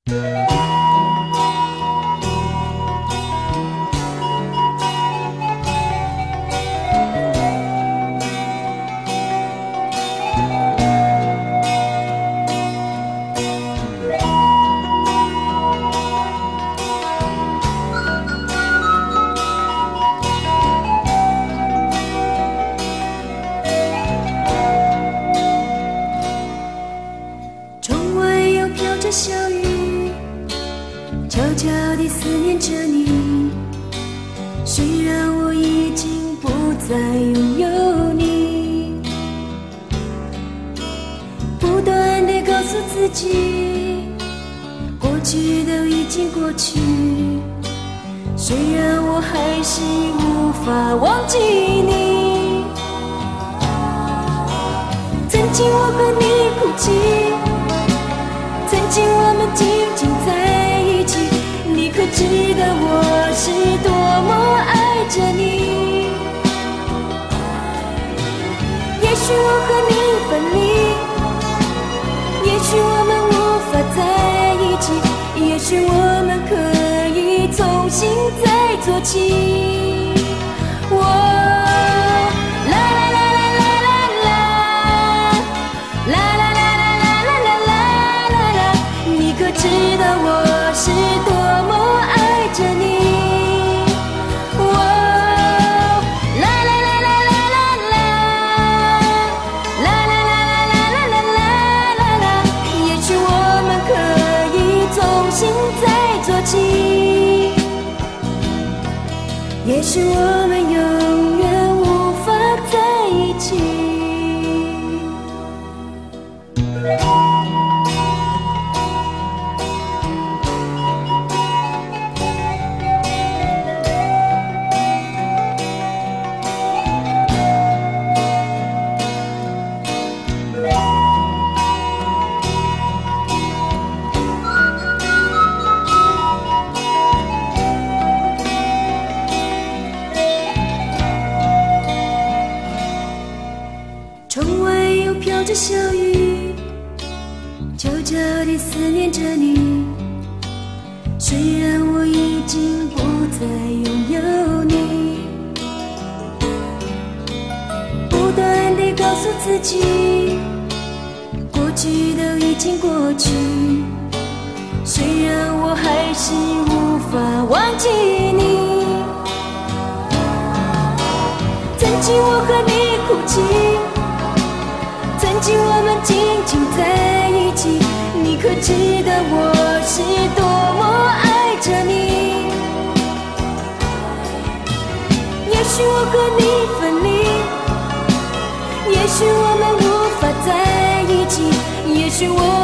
窗外又飘着小雨，悄悄地思念着你。虽然我已经不再拥有你，不断地告诉自己，过去都已经过去。虽然我还是无法忘记你，曾经我和你哭泣，曾经我们紧紧在一起，你可知道我是多么爱着你？也许我和你分离，也许我们无法在一起，也许我们可以重新再做起。知道我是多么爱着你，啦啦啦啦啦啦啦，啦啦啦啦啦啦啦啦，也许我们可以重新再做起，也许我们永远无法在一起。窗外又飘着小雨，悄悄地思念着你。虽然我已经不再拥有你，不断地告诉自己，过去都已经过去。虽然我还是无法忘记你，曾经我和你哭泣，曾经我们紧紧在一起，你可知道我是多么爱着你？也许我和你分离，也许我们无法在一起，也许我